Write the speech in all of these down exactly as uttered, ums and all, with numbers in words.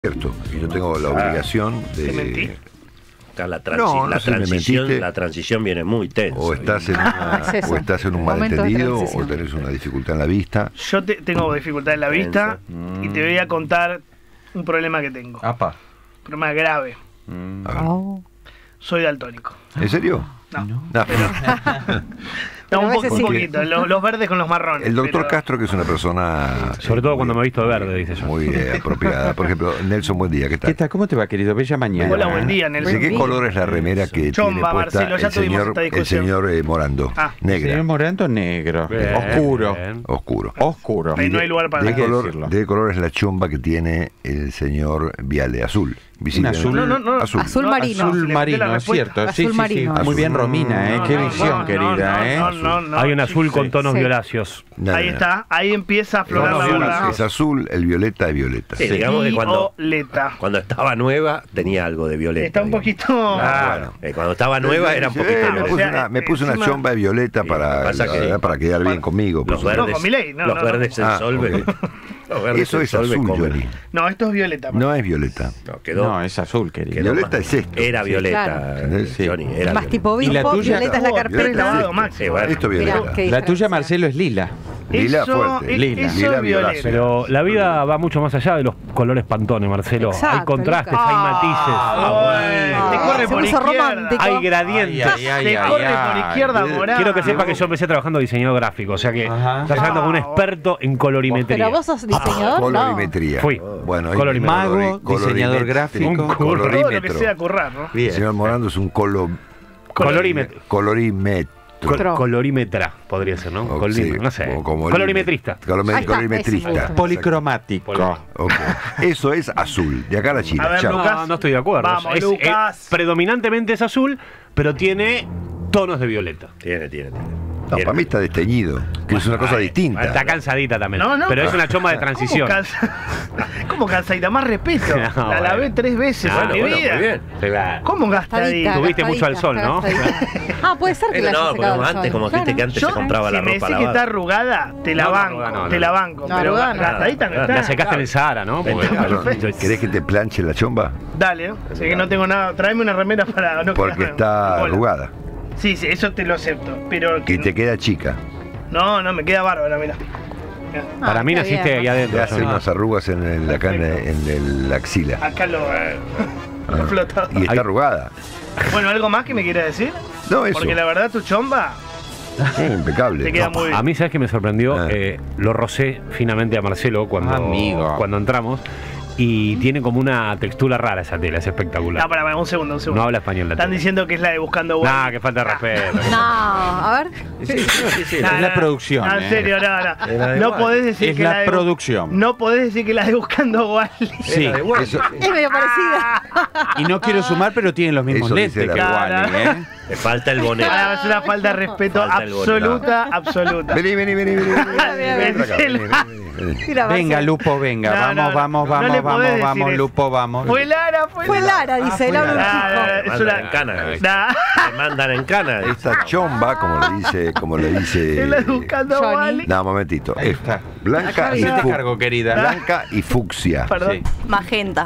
Cierto, y yo tengo la obligación de... ¿Te mentí? La, transi no, no la, sé, transición, la transición viene muy tensa. O estás en, una, Ah, es o estás en un malentendido o tenés una dificultad en la vista. Yo te, tengo dificultad en la vista mm. y te voy a contar un problema que tengo. Apa. Un problema grave. Mm. Oh. Soy daltónico. ¿En serio? No. No, Pero, no, un, po un poquito. Los, los verdes con los marrones. El doctor pero... Castro, que es una persona... Sobre eh, todo muy, cuando me he visto de verde, dice yo. Muy eh, apropiada. Por ejemplo, Nelson, buen día. ¿Qué tal? ¿Qué tal? ¿Cómo te va, querido? Bella mañana. Hola, buen día, Nelson. ¿De qué color es la remera que Chomba, tiene puesta Marcelo, ya el tuvimos señor, esta el discusión. señor eh, Morando? Ah. Negra. Señor Morando, negro. Bien, Oscuro. bien. Oscuro. Oscuro. Ahí no hay lugar para ¿De Hay qué que color, decirlo. ¿De qué color es la chomba que tiene el señor Viale? Azul. Visible. Un azul. No, no, no. Azul. Azul No, marino. Azul se le marino, metió la es cierto. Azul Sí, sí, sí. marino. Muy bien, Romina, ¿eh? No, Qué no, visión, no, querida, no, ¿eh? no, no, no, Hay un azul sí, con sí. tonos sí. violáceos. No, Ahí no, no. está, ahí empieza a aflorar No, la no, verdad. es azul, el violeta es violeta. Sí, digamos que cuando, Violeta. cuando estaba nueva tenía algo de violeta. Está un digamos. poquito... Claro. Eh, cuando estaba nueva era un poquito Eh, me violeta. puse, O sea, una, me puse una encima- chomba de violeta Sí, para, pasa que- la- para quedar bien conmigo. por Los supuesto. verdes, con Milei, no, los no, verdes no. en Ah, solve. ok. Los verdes Eso en es solve azul, comen. Johnny. No, esto es violeta. No es violeta. No, quedó, No, es azul, querido. quedó Violeta más- es esto. Era Sí, violeta, claro. eh, Sí. Johnny, era Más violeta. tipo ¿Y la bimbo, tuya? violeta es la Oh, carpeta. violeta lavado, Sí, máximo. bueno. Esto es Mirá, violeta. qué La tuya, diferencia. Marcelo, es lila. Lila Eso- fuerte. e- Lila. Eso Lila es violeta. Pero la vida va mucho más allá de los colores Pantone, Marcelo. Exacto, hay contrastes, Lucas. hay matices. Ah, te Ah, corre se por puso izquierda. romántico. Hay gradientes. Ay, ay, Te ay, corre ay, por ay. izquierda, Eh, morada. Quiero que sepa que yo empecé trabajando diseñador gráfico, o sea que Ajá. estás hablando con un experto en colorimetría. Pero vos sos diseñador, ¿no? Colorimetría. Fui. Bueno, ahí Color- viene mago, colori- diseñador colorimet- gráfico. un Un Todo lo que colorímetro. sea currar, ¿no? El Bien. señor Morando es un colo, Colorímetro. colorímetro. Col- Pro. colorímetra, podría ser, ¿no? O- Colí- sí, no sé. o como Colorimetrista. Colome- Ahí está, colorimetrista. ese me gusta. Policromático. Poli- Ok. Eso es azul. De acá a la China. A ver, Chao. Lucas. No, no estoy de acuerdo. Vamos, Es- Lucas. es- predominantemente es azul, pero tiene tonos de violeta. Tiene, tiene, tiene. No, Tiene. para mí está desteñido, que es una cosa Ay, distinta. Está cansadita también. No, no. Pero es una chomba de transición. ¿Cómo, cansa... ¿Cómo cansadita? Más respeto. No, la bueno. lavé tres veces Ah, en mi bueno, vida. muy bien. Sí, va. ¿Cómo gastadita? Tuviste mucho al sol, ¿no? Ah, puede ser que Eh, la haya no, secado como al antes, sol. como dijiste Claro. que antes Yo, se compraba si la me ropa decís que está lavada. arrugada, te la No, no, banco, arrugada no, te no, la no. banco. No, pero arrugada no. gastadita no La está. La secaste en el Sahara, ¿no? Porque- Perfecto. ¿Querés que te planche la chomba? Dale, ¿no? Sé que no tengo nada. Tráeme una remera para no Porque quedarme- está Hola. arrugada Sí, sí, eso te lo acepto. Pero que- y te queda chica. No, no, me queda bárbara, mira. Mirá. Para Ah, mí está naciste bien. ahí Le adentro. hace Johnny. unas arrugas en el, acá en, en el- la axila. Acá lo. Ah. lo flotado. Y está Ay. arrugada. Bueno, ¿algo más que me quiera decir? No, eso. Porque la verdad, tu chomba Sí, impecable. te queda muy bien. A mí, ¿sabes qué me sorprendió? Ah. Eh, lo rocé finamente a Marcelo cuando, Amigo. cuando entramos. Y tiene como una textura rara esa tela, es espectacular. No, para, para, un segundo, un segundo. No habla español la Están tela. diciendo que es la de Buscando Wally. Nah, que falta de respeto. No, a ver. Sí, sí, sí. Nah, Es la nah, producción, nah, eh. En serio, no, Es la no. de No Wally. podés decir Es que la la de producción. No podés decir que la de Buscando Wally. Sí, eso, Es medio parecida. Y no quiero sumar, pero tienen los mismos Eso dice lentes que la- Wally, ¿eh? Le falta el bonete. Ah, es una falta de respeto Falta el bonete. absoluta, absoluta. Vení, vení, vení, vení. vení, Mira, vení, para acá, vení, vení, vení. Mira, Venga, Marcelo. Lupo, venga. No, vamos, no, no. vamos, No le vamos, podés vamos, decir vamos, eso. Lupo, vamos. Fue Lara, fue, Fue Lara, Ah, dice fue el habla un Lara. chico. Es Mandan una- en cana. Nah, Me mandan en cana. Esta chomba, como le dice, como le dice. es la de Buscando Johnny. Wally. No, momentito. Ahí Es está. blanca y Se te fu- cargo, querida. blanca y fucsia. Perdón. Sí. Magenta.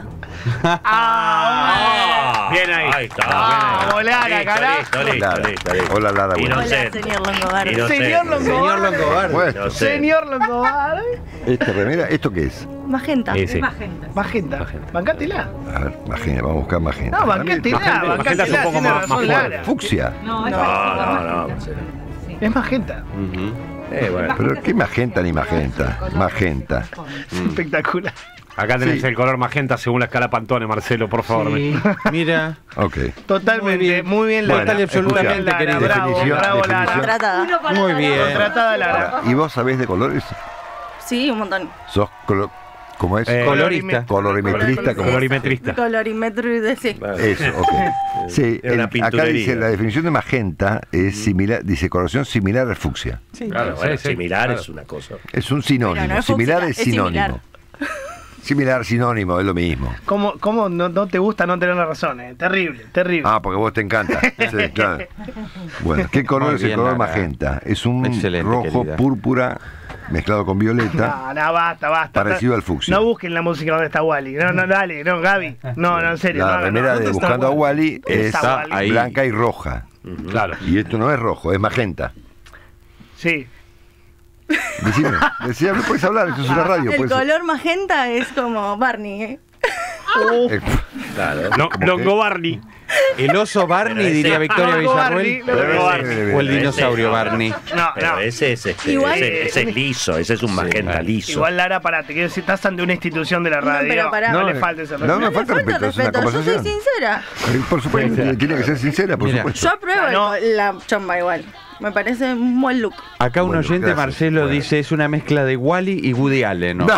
Ah, Bien ahí. Ahí está. Ah, bien. Lara, Listo, carajo. listo, listo, Lara. listo, listo. Hola, Lara. Y bueno. no Hola, sé. señor Longobardo. Y no sé. Señor Longobardo. Señor Longobardo. Bueno, No sé. Señor Longobardo. esta remera, ¿esto qué es? Magenta. Sí, sí. Magenta. Magenta. Bancátela. A ver, magenta, vamos a buscar magenta. No, bancátela. Magenta- magenta es un Bancátela. poco Tiene más- razón, más Lara. fuerte. Fucsia. No, no, no. Es magenta. Ujú. Eh, bueno. Pero qué magenta ni magenta. Magenta. Espectacular. Acá tenés Sí. el color magenta según la escala Pantone, Marcelo, por favor. Mira. Ok. Totalmente. Muy bien, Lara. Total y absolutamente, Lara, querida. Bravo, Definición- bravo, Lara. definición. Contratada. Muy bien. Contratada Lara. Ahora, ¿y vos sabés de colores? Sí, un montón. ¿Sos colo- ¿Cómo es? Eh, Colorista. Colorimetrista. como- Colorimetrista. Colorimetro, sí. Eso, ok. Sí, Es una el- acá pinturería. dice la definición de magenta es similar, dice coloración similar al fucsia. Claro, bueno, sí, sí, similar claro. es una cosa. Es un sinónimo. Pero no es similar fucsia, es es sinónimo. similar. Similar, sinónimo, es lo mismo. ¿Cómo, cómo no, no te gusta no tener la razón? Eh? Terrible, terrible. Ah, porque a vos te encanta. Sí, claro. Bueno, ¿qué color Muy es el bien, color Lara. magenta? Es un Excelente, rojo, querida. púrpura, mezclado con violeta, No, no, basta, basta. parecido al fucsia. No busquen la música donde está Wally. No, no, dale, no, Gaby. No, no, en serio. La no, remera no, de no, Buscando a Wally Está está Wally. ahí. blanca y roja. Claro. Y esto no es rojo, es magenta. Sí. Decime, decime, no puedes hablar, esto es una radio. El puedes- color magenta es como Barney, ¿eh? Eh, Claro. No, ¿Cómo Longo qué? Barney. El oso Barney, Pero ese- diría Victoria Longo Barney, Villarruel. Longo Pero Barney. ese- O el Ese- dinosaurio no, Barney. No, Pero no. ese es este, Igual- ese, ese es liso, ese es un magenta claro. liso. Igual, Lara, pará, te quiero decir, estás ante una institución de la No, radio. pero pará. No, No, le no, falta ese no, respeto. no, falta Falta respeto, es una respeto, yo soy conversación. sincera. Eh, Por supuesto, tiene tiene que ser sincera, por Mira. supuesto. Yo apruebo Ah, no. el- la chomba igual. Me parece un buen look. Acá un Bueno, oyente, gracias. Marcelo, Bueno. dice es una mezcla de Wally y Woody Allen, ¿no? No.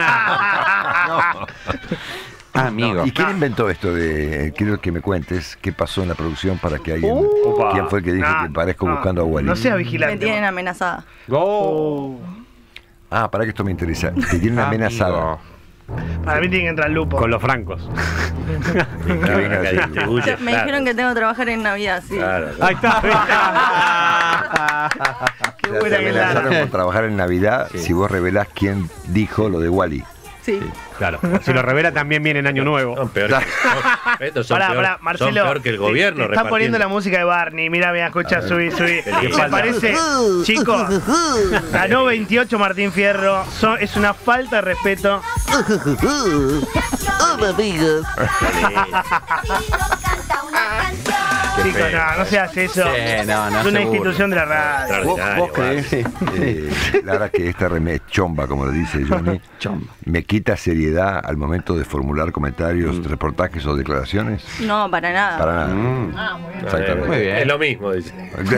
Ah, amigo. ¿Y quién inventó esto de, quiero que me cuentes, qué pasó en la producción para que alguien, Upa. quién fue el que dijo No, que parezco no, Buscando a Wally? No seas Me vigilante. tienen amenazada. Oh. Ah, para que esto me interesa. Te tienen Amigo. amenazada. Para mí tiene que entrar Lupo. Con los francos. Que venga Que así. distribuye, Me claro. dijeron que tengo que trabajar en Navidad, sí. Claro, Ahí está. Qué Te buena que es amenazaron Lara. con trabajar en Navidad si vos revelás quién dijo lo de Wally. Sí. Claro. Si lo revela también viene en Año Nuevo. Son peor, son- estos son, Pará, peor, pará, son Marcelo. peor que el te- gobierno. Te, está poniendo la repartiendo. música de Barney. Mira, mira, escucha, subí, subí. Qué ¿Te lindo. parece? Chicos, ganó veintiocho Martín Fierro. Son- es una falta de respeto. Chicos, no, no se hace eso. Sí, no, no es una se institución de la radio. ¿Vos, Extraordinario, vos creés, eh, Lara, que esta remera chomba, como lo dice Johnny, Chomba. me quita seriedad al momento de formular comentarios, reportajes o declaraciones? No, para nada. Para nada. Mm. Exactamente. Muy bien. Es lo mismo, dice.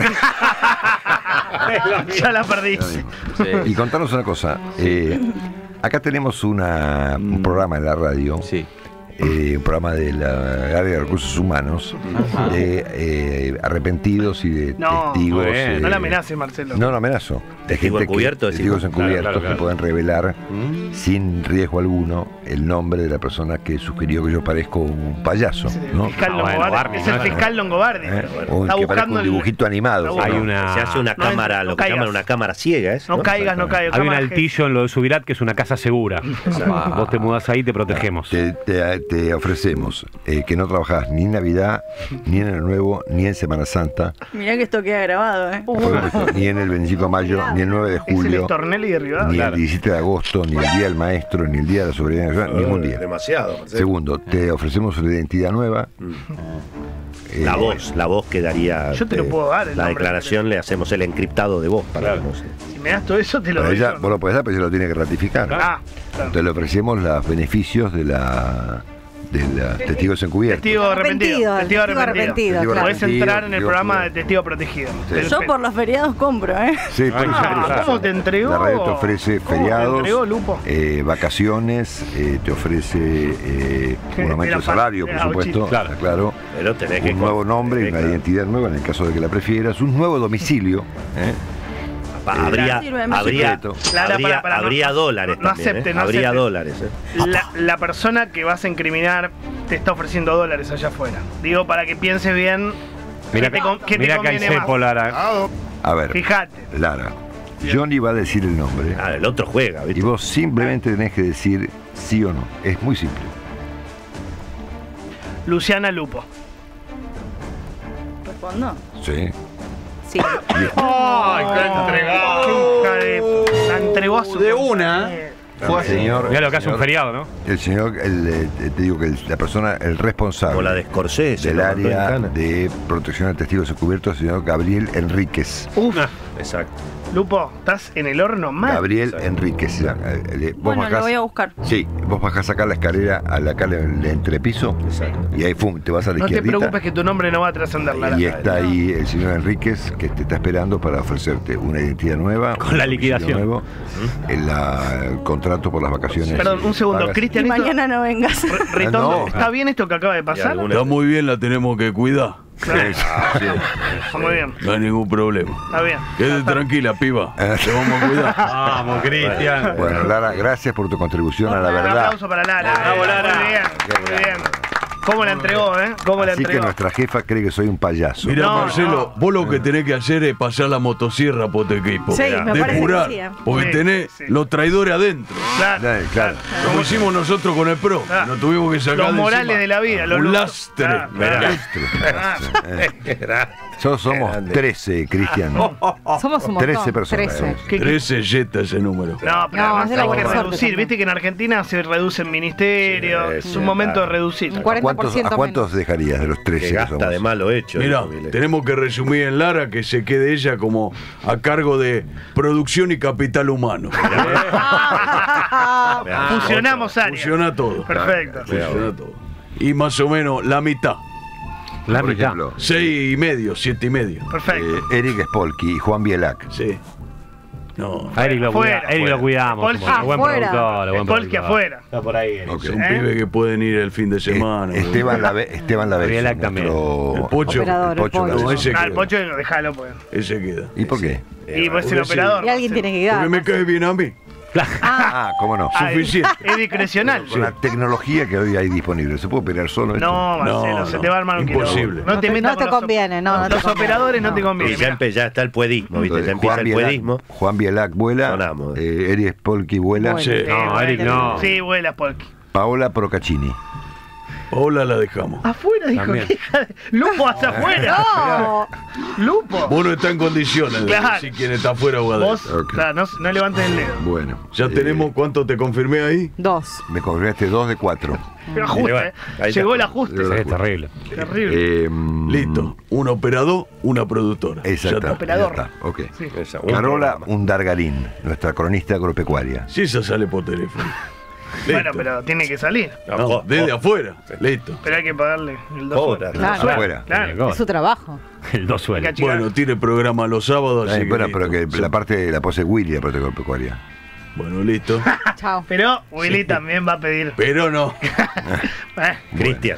Ya la perdí. Y contanos una cosa. eh, acá tenemos una, un programa en la radio, Sí. eh, un programa de la área de recursos humanos, de eh, arrepentidos y de No, testigos. muy bien. eh, No la amenaces, Marcelo. No, no amenazo. De Testigo gente que- encubierto, testigos decimos. encubiertos Claro, claro, que pueden revelar sin riesgo alguno el nombre de la persona que sugirió que yo parezco un payaso, El ¿no? fiscal Ah, bueno, Longobardi. Barney, Es el ¿no? fiscal Longobardi. ¿Eh? Está O el que parezca buscando un el- dibujito animado. Está Hay ¿no? una. Se hace una No, cámara, no lo que caigas. llaman una cámara ciega, ¿es? No caigas, no caigas. Hay un cámara altillo en lo de Subirat que es una casa segura. Vos te mudás ahí y te protegemos. Te, te- te ofrecemos eh, que no trabajás ni en Navidad, ni en el Nuevo, ni en Semana Santa, Mirá que esto queda grabado, ¿eh? por supuesto, ni en el veinticinco de mayo, ni el nueve de Es el julio, Stornelli derribado. ni el Claro. diecisiete de agosto, ni el Día del Maestro, ni el Día de la Soberanía Nacional, ningún día. Demasiado. Marcelo. Segundo, te ofrecemos una identidad nueva. Eh, La voz, la voz que daría. Yo te lo eh, puedo dar, el La nombre, declaración le hacemos el encriptado de voz para que no se- Si me das todo eso, te lo Pero doy. ella, yo. vos lo podés dar, pero ella lo tiene que ratificar. Ah, claro. Entonces le ofrecemos los beneficios de la de la testigos encubiertos. Testigo arrepentido. Arrepentido, Testigo arrepentido. Testigo claro. Podés arrepentido, entrar en el testigo programa de arrepentido. testigo protegido. Sí. Del Yo P- por los feriados compro, ¿eh? Sí, por eso, Ah, por eso. ¿cómo te entregó? La radio te ofrece ¿Cómo te feriados, entregó, Lupo? eh, vacaciones, eh, te ofrece eh, un aumento Era de salario, por fácil, era supuesto, Claro. está claro. Pero tenés que Un nuevo nombre y una tenés que- identidad nueva en el caso de que la prefieras, un nuevo domicilio. ¿eh? Pa- Habría, Sirve, me habría, secreto. Lara, habría, para, para, no- habría no- dólares no también, acepte, ¿eh? no Habría acepte. dólares, ¿eh? La, la persona que vas a incriminar te está ofreciendo dólares allá afuera. Digo, para que pienses bien Mira qué te, con- qué te mira que hay conviene cepo, más. Lara. A ver, Fíjate. Lara, Johnny va a decir el nombre Ah, el otro juega, y ¿viste? vos simplemente tenés que decir sí o no. Es muy simple. Luciana Lupo. ¿Respondo? Sí. Sí. ¡Ay, qué entregado! ¡Qué hija de- la entregó a su De una. Fue así. Señor, Mira lo que hace un señor- feriado, ¿no? El señor, el, eh, te digo que el- la persona, el responsable Como la de Scorsese. del lo mandó en área cana. de protección de testigos encubiertos, el señor Gabriel Enríquez. Uf, Exacto. Lupo, estás en el horno mal. Gabriel Enríquez. Eh, eh, vos Bueno, lo bajás- voy a buscar. Sí, vos bajás acá la escalera, a la calle del entrepiso, Exacto. y ahí fum, te vas a la No te izquierdita. preocupes que tu nombre no va a trascender, Lara. Y está ahí el señor Enríquez que te está esperando para ofrecerte una identidad nueva, Con la un domicilio liquidación. nuevo, el, la- el contrato por las vacaciones. Perdón, un segundo. pagas. Y Cristian, esto- mañana no vengas. R- Ritondo, No. ¿está bien esto que acaba de pasar? alguna- Está muy bien, la tenemos que cuidar. Claro. Ah, sí. Está muy bien, No hay ningún problema. está bien. Quédate tranquila, piba. Eh. Te vamos a cuidar. Vamos, Cristian. Bueno, Lara, gracias por tu contribución a la Un verdad. aplauso para Lara. Bravo, Lara. Muy bien, muy bien. ¿Cómo la entregó, eh? ¿Cómo la Así que entregó? nuestra jefa cree que soy un payaso. Mirá, No, Marcelo, no. vos lo que tenés que hacer es pasar la motosierra por tu equipo. Sí, me parece Depurar, que sí, eh. porque Sí, tenés sí. los traidores adentro. Claro, Claro, claro. Como hicimos nosotros con el PRO. Ah. Nos tuvimos que sacar Los de morales encima de la vida, los un lutos. lastre. Ah, claro. Ah, Nosotros somos Grande. trece, Cristian. Somos un montón. trece personas. trece. ¿Qué- qué- trece yeta ese número. No, pero No, además es de la hay que buena suerte reducir. también. Viste que en Argentina se reducen ministerios. Sí, es sí, un momento claro. de reducir. Un cuarenta por ¿Cuántos, ciento ¿A cuántos menos. dejarías de los trece Que que gasta somos? de malo hecho. Mirá, dijo Milei. tenemos que resumir en Lara que se quede ella como a cargo de producción y capital humano. Mirá, Fusionamos áreas. Funciona todo. Perfecto. Funciona todo. Y más o menos la mitad. La Por mitad. ejemplo, Seis y medio, siete y medio. Perfecto. eh, Eric Spolky y Juan Bielac. Sí. No. A Eric lo, Afuera, cuida- Eric afuera. lo cuidamos. Polki como buen afuera. productor, buen Polki productor. afuera. Está por ahí. Eric. Ok. Son ¿Eh? pibes que pueden ir el fin de semana. Eh, Esteban Lave, Esteban Lavez, Bielac también. nuestro- El Pocho. Operador, el Pocho Pocho. Lavez. No, ese Ah, el queda. pocho, déjalo, pues. Ese queda. ¿Y por qué? Y pues el porque sí. operador. Y alguien tiene que Porque quedar. me cae bien a mí. Ah, ¿cómo no? Ah, suficiente. Es discrecional. Con la tecnología que hoy hay disponible, ¿se puede operar solo esto? No, Marcelo, No, se no, te va a armar un quilombo. imposible. No te No te- metas no te con los op- conviene, no, no te Los conviene. operadores no te No. Y convienen. ya, empe- ya está el puedismo, ¿viste? Ya empieza Juan el Bielac, puedismo. Juan Bielac vuela, Sonamos. eh, Eric Spolky vuela, Bueno. Sí. No, Sí, Eric vuela. no. Sí, vuela, Polki. Paola Procaccini. Paola la dejamos. Afuera, dijo. También. que hija de- Lupo hacia afuera. No. Lupo. Vos no estás en condiciones de Claro. decir quién está afuera o Vos, adentro. Ok. claro, no, no levantes el dedo. Bueno. Ya eh, tenemos, ¿cuánto te confirmé ahí? Dos. Me confirmaste dos de cuatro. Pero ajuste, Ahí eh. va. Ahí Llegó está. el ajuste. Llegó el Es terrible. Terrible. Eh, mm, Listo. Un operador, una productora. Ya Exacto. está. Operador. ya está, ok. Sí. Esa, un Carola programa. Undargarín, nuestra cronista agropecuaria. Si esa sale por teléfono. Bueno, Listo. pero tiene que salir. No, No, jo- desde jo- afuera. Listo. Pero hay que pagarle el dos. Cobra. Claro. Afuera. Claro. Es su trabajo. El dos suelo. Hay que achicar. Bueno, tiene programa los sábados, así Eh, que bueno, listo. pero que la parte la pose Willy, la parte agropecuaria. Bueno, listo. Chao. Pero Willy también va a pedir. Pero no. Eh, Cristian.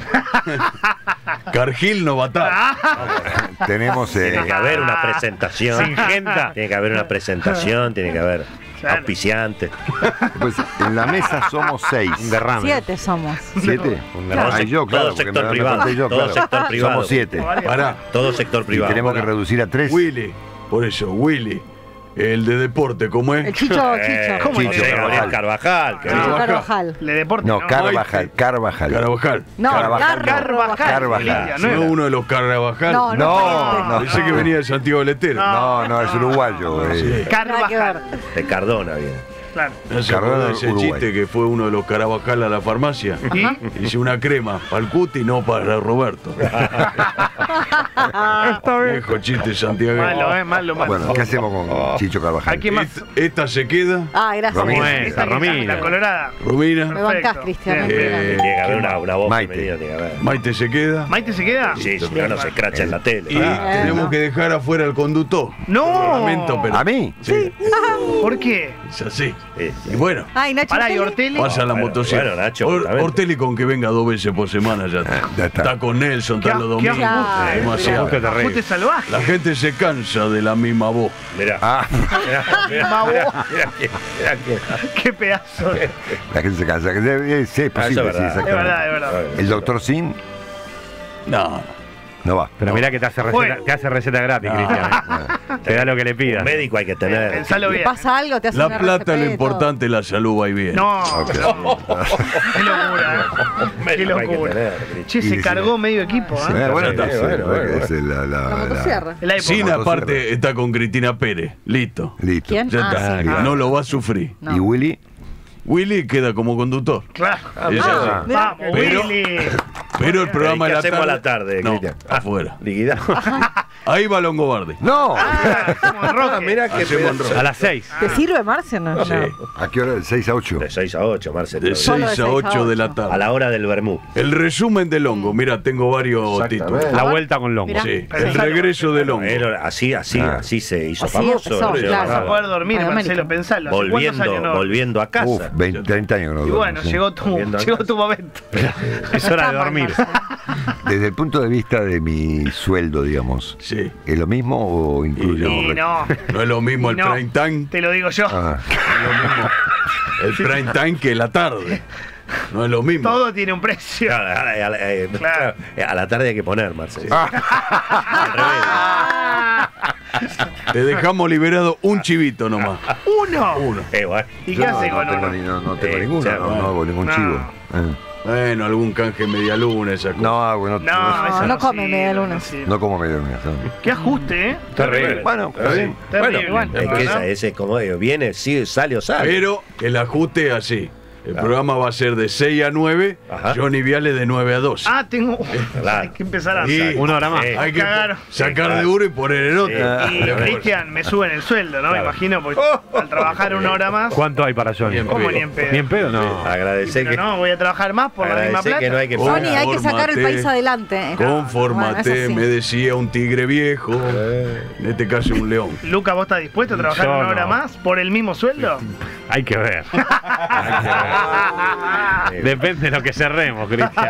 Cargill no va a estar. Tenemos eh, Tiene que haber una presentación. Singenta. Tiene que haber una presentación, tiene que haber Claro. auspiciantes. pues, en la mesa somos seis. Un derrame. Siete somos. ¿Siete? Un Todo, Ah, sec- yo, claro, todo porque sector me- me privado. conté yo, todo claro. sector privado. Somos siete. varios. Pará. Todo sector Y privado. tenemos que reducir a tres. Willy. Por eso, Willy. El de deporte, ¿cómo El es? Chicho, Eh, Chicho. ¿cómo José Chicho Gabriel Carvajal. Carvajal. que Ah. Chicho dijo. Carvajal. Le deporte. No, No, Carvajal, Carvajal. Carvajal. No, Carvajal. Carvajal. Carvajal. Carvajal. No No era. uno de los Carvajal. No, No, no. Pensé que venía de Santiago del Estero. No, no, es uruguayo. eh. Nada que ver. Carvajal. De Cardona, bien. Claro. ¿No se Carvajal, acuerda de ese Uruguay. chiste que fue uno de los Carvajal a la farmacia? ¿Y? Hice una crema para el cuti, no para Roberto. Viejo chiste santiagueño. Malo, eh, malo, malo. Bueno, ¿qué hacemos con Chicho ¿A Carvajal? quién más? Esta, esta se queda, Ah, gracias. Romina. Esta Esa, que- Romina. La colorada. Me Romina, bancás, Perfecto. Cristian. Bien. Romina. Eh, Tiene que haber una, una voz Maite. femenina, tiene que haber. Maite se queda. ¿Maite se queda? Sí, si no, no se cracha en la tele. Y Ah, tenemos que dejar afuera al conductor. ¡No! Lamento, pero ¿A mí? sí, ¿Por qué? es así. sí, sí. Y bueno, Ay, Nacho. Pará, ¿y Ortelli? Ortelli? pasa la Bueno, motosierra. bueno, Nacho, Or- justamente. Ortelli con que venga dos veces por semana ya está. Ya está. Está con Nelson, está Qué- los qué domingos. ajuste, Demasiado. Ajuste terrible. Ajuste salvaje. La gente se cansa de la misma voz. Mirá. Ah, Mirá, mirá, Mamá, mirá, vos. mirá que- mirá que- Qué pedazo. de- la gente se cansa. Eh, Sí, es Ah, posible, eso es sí, verdad. Es verdad, exactamente. es verdad. El doctor Sin No, no va. Pero mirá que te hace receta, Bueno. te hace receta gratis, Cristian. eh. Te da lo que le pidas. Un médico hay que tener. Pensalo ¿Le bien. pasa algo? ¿Te hace la una plata es lo R C P, importante, la salud va y bien. No, Ok. no. Qué locura, eh. Qué Médico hay que locura. tener, Che, Y se sí. cargó medio equipo, Eh, ¿eh? bueno, Sí, está, sí, bueno, bueno, bueno, es la, la, todo? La la- motosierra. El iPod. Sin Motosierra. aparte está con Cristina Pérez. Listo. Listo. ¿Quién? Ya Ah, está. sí. No lo va a sufrir. No. ¿Y Willy? Willy queda como conductor. Claro. Ella Ah, sí. mirá. Vamos, Pero- Willy. Pero el programa ¿Qué de la hacemos tarde. a la tarde, no, Cristian? afuera. Liquidado. Ahí va Longobardi. ¡No! Ah, somos Roque. Ah, mirá que Hacemos pedazo. A las seis. ¿Te sirve, Marce? No, Sí. no. ¿A qué hora? ¿De seis a ocho? De seis a ocho, Marcelo. De Solo de seis a seis a ocho de la ocho. A tarde. la hora del vermú. El resumen de Longo. Mira, tengo varios Exactamente. títulos. La vuelta con Longo. Mirá. Sí, el Pensalo. regreso de Longo. Era así, así, Ah. así se hizo Así famoso. empezó, ¿no? claro. Vas a poder dormir, Para Marcelo, América. pensalo. ¿Hace cuántos Volviendo, años no? volviendo a casa. Uf, veinte, treinta años que no Y duermo, bueno, sí. llegó tu, Volviendo a llegó casa. tu momento. Es hora de dormir. Desde el punto de vista de mi sueldo, digamos, Sí. ¿es lo mismo o incluye? Y un- no, No es lo mismo el no. prime time. te lo digo yo. Ah, No es lo mismo el prime time que la tarde. No es lo mismo. Todo tiene un precio. Claro, a, la- a la- eh, Claro. a la tarde hay que poner, Marcelo. Ah, Te dejamos liberado un chivito nomás. Uno. Uno. Eh, bueno. ¿Y Yo qué no, hace no con tengo uno? ni- no, no tengo Eh, ninguno, ya, no, no hago ningún no. chivo. Eh. Bueno, algún canje media luna, esa cosa. No hago, no, No, eso no come sirve, medialunas. no sirve. no como medialunas. no. Qué ajuste, ¿eh? Terrible. Bueno, está bien. Terrible. Bueno, es que esa, ese es como digo, viene, sigue, sale o sale. Pero el ajuste es así. El programa va a ser de seis a nueve, Ajá. Johnny Viale de nueve a doce. Ah, tengo. Claro. Hay que empezar a Y- hacer. Una hora más. Eh, Hay que Cagaron. sacar de uno y poner el otro. Y Le- Cristian, me suben el sueldo, ¿no? Me Claro. imagino, porque al trabajar una hora más. ¿Cuánto hay para Johnny? Bien, ¿Cómo pedo. ni en pedo? Ni en pedo, no. Agradecer Pero que, no, voy a trabajar más por la misma agradecer plata. que no hay que Oh. pagar. Johnny, hay que sacar el Confórmate. país adelante. Confórmate, Bueno, eso sí. me decía un tigre viejo. Eh. En este caso un león. Luca, ¿vos estás dispuesto a trabajar Yo una hora no. más por el mismo sueldo? Hay que ver. Depende de lo que cerremos, Cristian.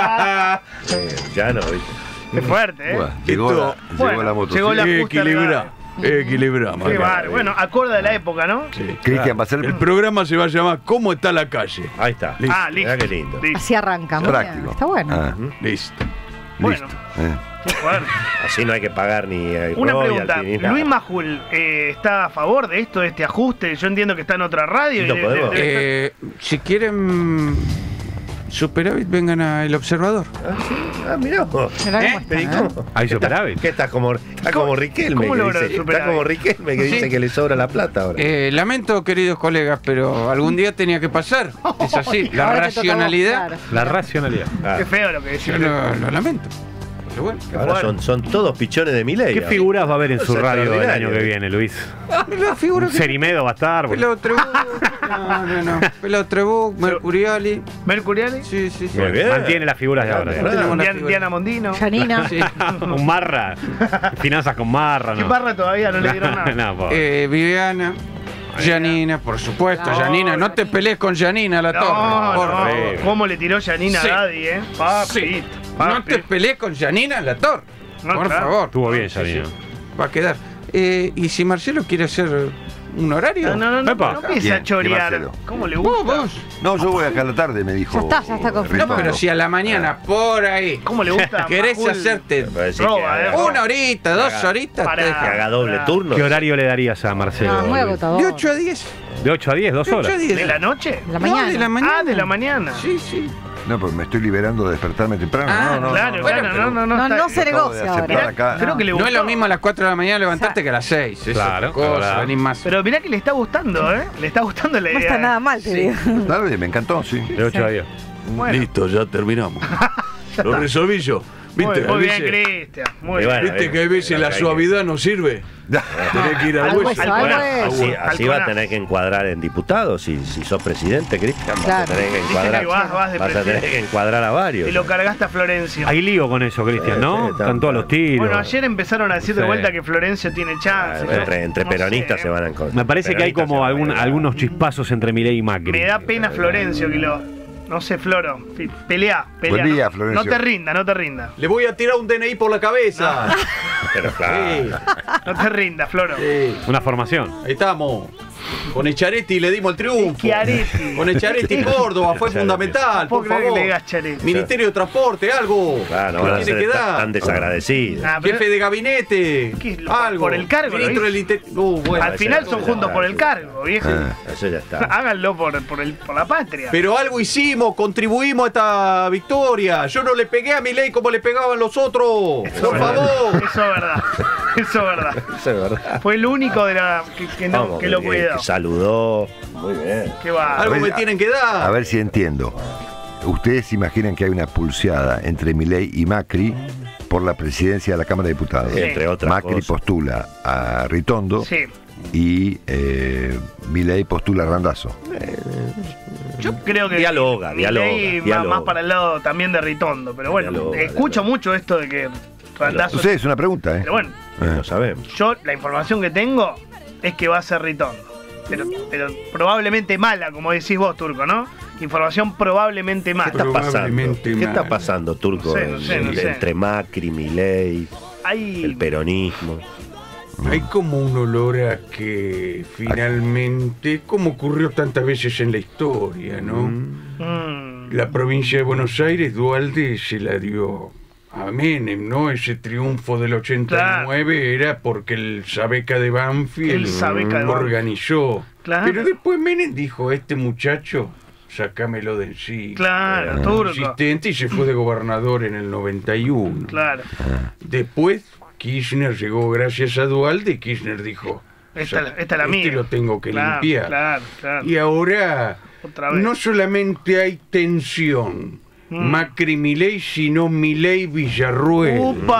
Eh, ya no, ¿viste? Qué fuerte, ¿eh? Bueno, llegó, Esto- la, llegó bueno, la moto. llegó la- Eh, justa Equilibra, equilibra. Qué Maca. bar. Bueno, acorde a la época, ¿no? Sí. Cristian, va a ser El programa se va a llamar ¿Cómo está la calle? Ahí está. Listo. Ah, listo. Mirá qué lindo. Listo. Así arranca. muy bien. práctico. Está bueno. Ah, Listo. Bueno. listo. Eh. Qué fuerte. Así no hay que pagar ni eh, Una royalty, pregunta, ni nada. ¿Luis Majul eh, está a favor de esto, de este ajuste? Yo entiendo que está en otra radio. y No de- podemos. de- de- Eh, si quieren superávit, vengan a El Observador. Ah, mirá vos. Mirá cómo ¿Eh? está, Pero ¿y ¿eh? cómo? ¿Hay ¿Qué superávit? está- ¿Qué está como, está ¿Cómo- como Riquelme? cómo que logra dice- el superávit? está como Riquelme que Sí. dice que le sobra la plata ahora. Eh, lamento, queridos colegas, pero algún día tenía que pasar. Es así. La Ahora te toca a vos, racionalidad. claro. La racionalidad. Ah, Qué feo lo que decís. Yo lo, lo lamento. Pero bueno. ahora son, son todos pichones de mi ley. ¿Qué figuras va a haber en su Es radio el extraordinario. año que viene, Luis? La figura que- Serimedo va a estar. bueno. Pelado Trebuch. No, no, no. Pelado Trebuch, Mercuriali. ¿Mercuriali? Sí, sí, sí. Muy bien. Mantiene las figuras de ahora. Bien, digamos. tenemos la Diana, figura. Diana Mondino. Janina. Sí. Un Marra. Finanzas con Marra, ¿Qué ¿no? barra todavía no le dieron nada? No, pobre. Eh, Viviana. Janina, por supuesto, No, Janina. No te Janina. pelees con Janina La Torre. No, Horrible. no. ¿Cómo le tiró Janina Sí. a Daddy, eh? Papi, Sí. papi. No te pelees con Janina La Torre. No, Por claro. favor. Estuvo bien, Sí, Janina. sí. Va a quedar. Eh, y si Marcelo quiere hacer un horario. No, no, no, no, Epa. no empieza ¿Quién? a ¿Qué chorear. Marcelo? ¿Cómo le Vos, gusta? vos. No, yo voy acá a la tarde, me dijo. Ya está, ya está confirmado. No, Ritondo. pero si a la mañana, por ahí, ¿Cómo le gusta? querés Majul? hacerte Me parece Roba, que haga- eh. una horita, dos Haga- horitas, Para- te que deja. haga doble Para- turno. ¿Qué horario le darías a Marcelo? No, muy Luis? agotador. De ocho a diez. De ocho a diez, dos De horas. ocho a diez. ¿De la noche? De la No, mañana. de la mañana. Ah, de la mañana. Sí, sí. No, pues me estoy liberando de despertarme temprano. Ah, no, no, claro, no, bueno, claro, pero- no, no, no. No, está- no se acabo de negocia aceptar ahora. acá. Creo que le No gustó. es lo mismo a las cuatro de la mañana levantarte que a las seis. Es Claro, otra cosa, claro. venís más. Pero mirá que le está gustando, ¿eh? Le está gustando la idea. No está nada mal, te digo. Dale, me encantó, sí. De ocho a diez. Bueno. Listo, ya terminamos. Lo resolví yo. ¿Viste? Muy, muy Hay bien, veces- Cristian. Muy Y bien. bueno, ¿Viste que hay veces la suavidad no sirve? Tenés que ir al Al hueso. hueso, Al al corazón. hueso. Así, Al así va a corazón. tener que encuadrar en diputados. Si, si sos presidente, Cristian, vas a Claro. tener que Dice encuadrar. que vas, vas de vas a tener presidente. que encuadrar a varios. Y lo cargaste a Florencio. Hay lío con eso, Cristian, Sí, ¿no? sí, Están todos los tiros. Bueno, ayer empezaron a decir de Sí. vuelta que Florencio tiene chance. Ah, entre entre No peronistas sé, se van a encontrar. Me parece que hay Peronistas se como van a algún- encontrar. algunos chispazos entre Milei y Macri. Me da pena Florencio que lo. No sé, Floro. Fi- Pelea, pelea. Buen día, no, Florencio. no te rinda, no te rinda. Le voy a tirar un D N I por la cabeza. Pero claro. No te rinda, Floro. Sí. Una formación. Ahí estamos. Con Echaretti le dimos el triunfo. Chiaretti. Con Echaretti Córdoba fue Echaretti. fundamental, No puedo por creer que favor. le digas Chiaretti. Ministerio de Transporte, algo. Claro, no ¿Qué van a tiene ser que tan, dar? tan desagradecidos. Ah, pero Jefe de gabinete. ¿Qué es lo- Algo. por el cargo, Ministro lo del Interior. Uh, bueno, al final eso son ya juntos está. por el cargo, viejo. Ah. Eso ya está. Háganlo por, por, el, por la patria. Pero algo hicimos, contribuimos a esta victoria. Yo no le pegué a mi ley como le pegaban los otros. Eso Por es verdad. favor. Eso es verdad. Eso es verdad. Eso es verdad. Fue el único de la que, que no, Vamos, que lo que- cuidó. que saludó. Muy bien. Qué va. Algo A ver, me tienen que dar. A ver si entiendo. ¿Ustedes imaginan que hay una pulseada entre Milei y Macri por la presidencia de la Cámara de Diputados? Sí. Entre otras Macri cosas. postula a Ritondo Sí. y eh, Milei postula a Randazzo. Yo creo que. Dialoga, dialoga, Milei va dialoga. más para el lado también de Ritondo. Pero bueno, Dialoga, escucho dialoga. mucho esto de que Randazzo. No sé, es una pregunta, ¿eh? Pero bueno, Eh. Lo sabemos. yo la información que tengo es que va a ser Ritondo. Pero, pero probablemente mala, como decís vos, Turco, ¿no? Información probablemente ¿Qué mala. está pasando? Probablemente ¿Qué está mal. pasando, Turco? No sé, no sé, no en- sé. Entre Macri, Milei, Hay. el peronismo. Hay como un olor a que finalmente, como ocurrió tantas veces en la historia, ¿no? Mm, la provincia de Buenos Aires, Duhalde se la dio a Menem, ¿no? Ese triunfo del ochenta y nueve claro. era porque el Sabeca de Banfield el Sabeca de organizó. Claro. Pero después Menem dijo, este muchacho, sacámelo de encima. Claro, Era turco. insistente y se fue de gobernador en el noventa y uno. Claro. Después Kirchner llegó gracias a Duhalde y Kirchner dijo, esta, o sea, esta es la este mía. lo tengo que claro, limpiar. Claro, claro. Y ahora Otra vez. no solamente hay tensión mm. Macri Milei, sino Milei Villarruel.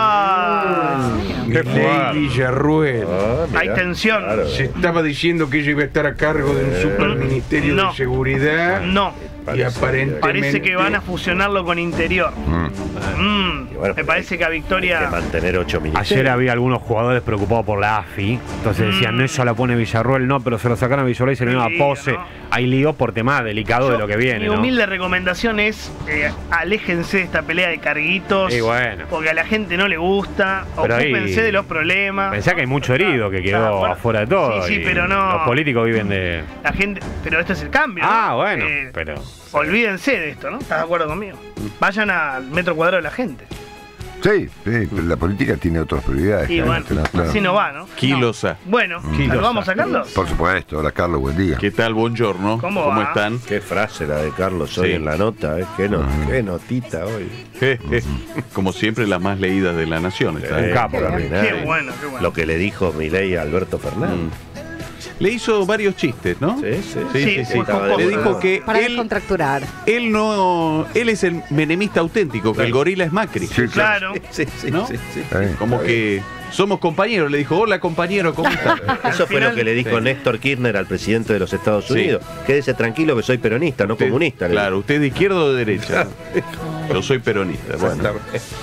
¡Upa! Milei Villarruel. Ah, mirá, hay tensión. claro. Se estaba diciendo que ella iba a estar a cargo de un superministerio No. de seguridad. No. Y Parece, aparentemente Parece que van a fusionarlo con Interior. Mm. Mm, Y bueno, me parece que a Hay que Victoria. mantener ocho ministerios. Ayer había algunos jugadores preocupados por la A F I. Entonces decían, Mm. no, eso la pone Villarruel, no, pero se lo sacaron a Villarruel y se le dio una Sí, pose. ¿no? Hay líos por temas delicados de lo que viene, Mi ¿no? humilde recomendación es eh, aléjense de esta pelea de carguitos. Y bueno. Porque a la gente no le gusta. Pero ahí- Ocúpense de los problemas. Pensá que hay mucho herido que quedó Ah, bueno, afuera de todo. Sí, sí, y pero no. Los políticos viven de. La gente. Pero este es el cambio. Ah, ¿no? bueno, Eh, pero. Olvídense de esto, ¿no? ¿Estás de acuerdo conmigo? Vayan al metro cuadrado de la gente. Sí, sí, pero la política tiene otras prioridades. Y bueno, claramente, ¿no? Claro. así no va, ¿no? Kilosa. Bueno, ¿saludamos a Carlos? Por supuesto, hola Carlos, buen día. ¿Qué tal? Buongiorno. ¿Cómo va? están? Qué frase la de Carlos hoy Sí. en la nota, ¿eh? Qué, no- qué notita hoy. Como siempre, las más leídas de la nación. Eh, capo, extraordinario. Qué bueno, qué bueno. Lo que le dijo Milei a Alberto Fernández. Le hizo varios chistes, ¿no? Sí, sí, Sí, sí, sí. estaba Le Le dijo que Para él, descontracturar. él no, él es el menemista auténtico, que el gorila es Macri. Sí, Claro. Sí, sí, ¿No? sí, sí. Eh, Como que somos compañeros. Le dijo, hola compañero, ¿cómo estás? Eso fue final- lo que le dijo Sí. Néstor Kirchner al presidente de los Estados Sí. Unidos. Quédese tranquilo que soy peronista, no Usted- comunista. le Claro, ¿usted de izquierda o de derecha? Yo soy peronista. dijo. Bueno,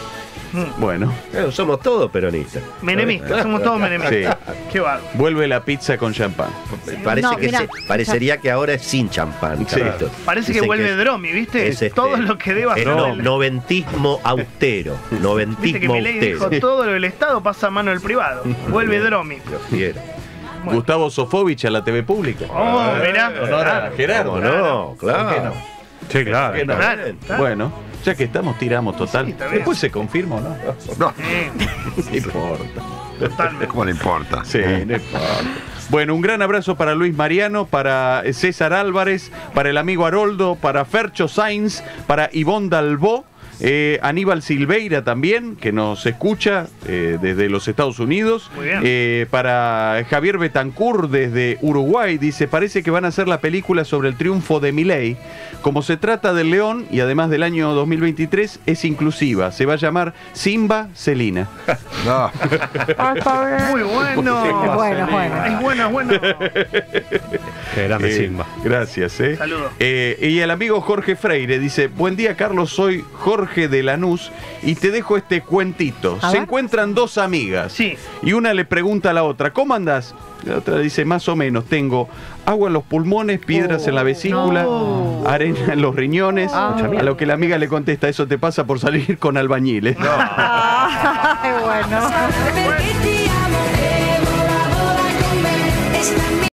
bueno. Claro, somos todos peronistas. Menemistas, somos todos menemistas. Sí. Qué bárbaro. Vuelve la pizza con champán. Parece No, que mirá, se- parecería que ahora es sin champán. Sí. Carlitos. Parece que Dicen vuelve es- Dromi, ¿viste? es este- Todo lo que deba es hacer. no- el- noventismo austero. Viste que Noventismo Milei dijo austero. todo lo del Estado pasa a mano del privado. Vuelve Dromi. Dios quiera. Bueno. Gustavo Sofovich a la T V pública. Oh, mirá. Honor a Gerardo. ¿Cómo no? Claro. ¿Por qué no? Sí, claro. ¿Por qué no? Claro, claro. Bueno, ya que estamos, tiramos total. Sí, está bien. Después se confirma, ¿o ¿no? no, Sí, No importa. totalmente. ¿cómo le importa? Sí, Eh, no importa. Bueno, un gran abrazo para Luis Mariano, para César Álvarez, para el amigo Haroldo, para Fercho Sainz, para Ivonne Dalbó, eh, Aníbal Silveira también, que nos escucha eh, desde los Estados Unidos. Muy bien. Eh, para Javier Betancourt desde Uruguay, dice, parece que van a hacer la película sobre el triunfo de Milei. Como se trata del León y además del año dos mil veintitrés, es inclusiva. Se va a llamar Simba Celina. No, Muy bueno. Es bueno, es bueno. Es bueno, es bueno. Qué grande Eh, Simba. Gracias, eh. Saludos. Eh, y el amigo Jorge Freire dice, buen día Carlos, soy Jorge de Lanús y te dejo este cuentito. A Se ver. encuentran dos amigas Sí. y una le pregunta a la otra, ¿cómo andás? La otra dice, más o menos, tengo agua en los pulmones, piedras en la vesícula, no. arena en los riñones. Ah. A lo que la amiga le contesta, eso te pasa por salir con albañiles. Ay, bueno. Perché ti amo, devo lavorare con me. E sta